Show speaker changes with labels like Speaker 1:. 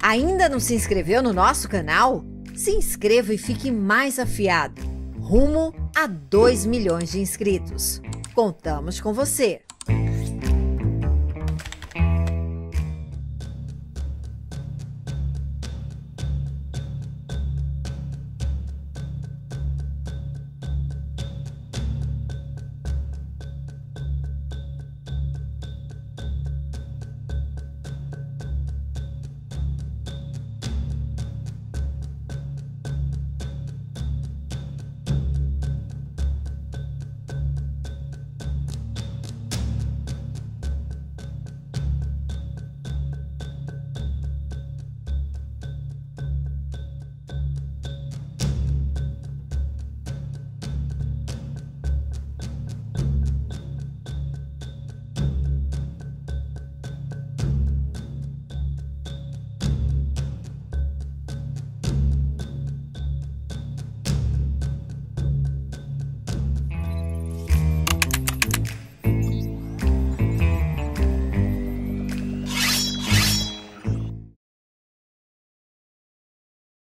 Speaker 1: Ainda não se inscreveu no nosso canal? Se inscreva e fique mais afiado. Rumo a 2 milhões de inscritos. Contamos com você!